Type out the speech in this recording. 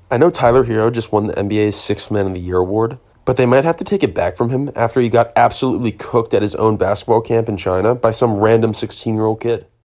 I know Tyler Herro just won the NBA's Sixth Man of the Year award, but they might have to take it back from him after he got absolutely cooked at his own basketball camp in China by some random 16-year-old kid.